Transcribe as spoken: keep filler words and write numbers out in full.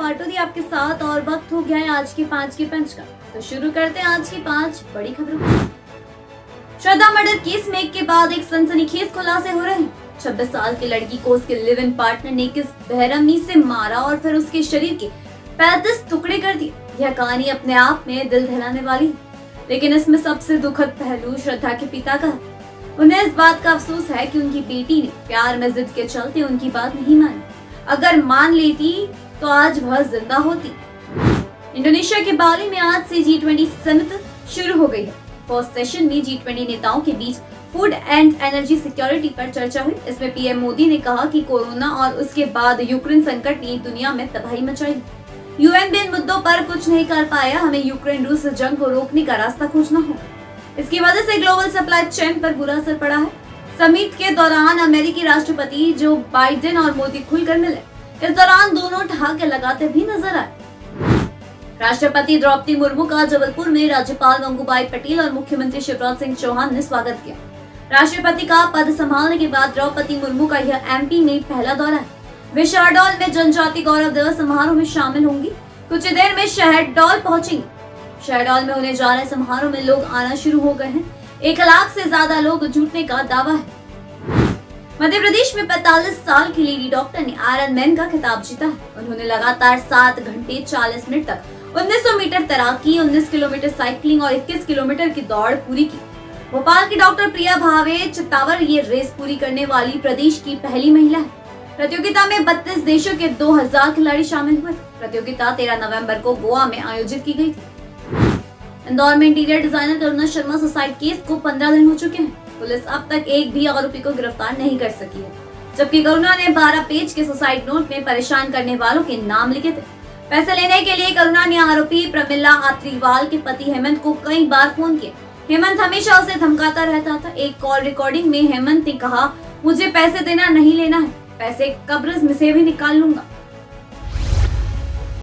पाटोदी आपके साथ और वक्त हो गया है आज की पांच के पंच का। तो शुरू करते हैं आज की पांच बड़ी खबरों को। श्रद्धा मर्डर केस में एक के बाद एक सनसनीखेज खुलासे हो रहे हैं। छब्बीस साल की लड़की को उसके लिव इन पार्टनर ने किस बेरहमी से मारा और फिर उसके शरीर के पैंतीस टुकड़े कर दिए। यह कहानी अपने आप में दिल दहलाने वाली है, लेकिन इसमें सबसे दुखद पहलू श्रद्धा के पिता का है। उन्हें इस बात का अफसोस है कि उनकी बेटी ने प्यार में जिद के चलते उनकी बात नहीं मानी। अगर मान लेती तो आज वह जिंदा होती। इंडोनेशिया के बाली में आज से जी ट्वेंटी समिट शुरू हो गई है। फर्स्ट सेशन में जी ट्वेंटी नेताओं के बीच फूड एंड एनर्जी सिक्योरिटी पर चर्चा हुई। इसमें पीएम मोदी ने कहा कि कोरोना और उसके बाद यूक्रेन संकट ने दुनिया में तबाही मचाई। यूएन भी इन मुद्दों पर कुछ नहीं कर पाया। हमें यूक्रेन रूस जंग को रोकने का रास्ता खोजना होगा। इसकी वजह से ग्लोबल सप्लाई चेन पर बुरा असर पड़ा है। समिट के दौरान अमेरिकी राष्ट्रपति जो बाइडेन और मोदी खुलकर मिले। इस दौरान दोनों ठहाके लगाते भी नजर आए। राष्ट्रपति द्रौपदी मुर्मू का जबलपुर में राज्यपाल गंगूबाई पटेल और मुख्यमंत्री शिवराज सिंह चौहान ने स्वागत किया। राष्ट्रपति का पद संभालने के बाद द्रौपदी मुर्मू का यह एमपी में पहला दौरा है। वे शहडोल में जनजाति गौरव दिवस समारोह में शामिल होंगी। कुछ ही देर में शहडोल पहुंचेंगी। शहडोल में होने जा रहे समारोह में लोग आना शुरू हो गए हैं। एक लाख से ज्यादा लोग जुटने का दावा है। मध्य प्रदेश में पैंतालीस साल की लेडी डॉक्टर ने आयरन मैन का खिताब जीता है। उन्होंने लगातार सात घंटे चालीस मिनट तक उन्नीस सौ मीटर तैराकी, उन्नीस किलोमीटर साइकिलिंग और इक्कीस किलोमीटर की दौड़ पूरी की। भोपाल की डॉक्टर प्रिया भावे चित्तावर ये रेस पूरी करने वाली प्रदेश की पहली महिला है। प्रतियोगिता में बत्तीस देशों के दो हज़ार खिलाड़ी शामिल हुए। प्रतियोगिता तेरह नवंबर को गोवा में आयोजित की गई थी। इंदौर में interior designer Karuna Sharma suicide case को पंद्रह दिन हो चुके हैं। पुलिस अब तक एक भी आरोपी को गिरफ्तार नहीं कर सकी है, जबकि करुणा ने बारह पेज के सुसाइड नोट में परेशान करने वालों के नाम लिखे थे। पैसे लेने के लिए करुणा ने आरोपी प्रमिला आत्रीवाल के पति हेमंत को कई बार फोन किया। हेमंत हमेशा उसे धमकाता रहता था। एक कॉल रिकॉर्डिंग में हेमंत ने कहा, मुझे पैसे देना नहीं लेना है, पैसे कब्र में से भी निकाल लूंगा।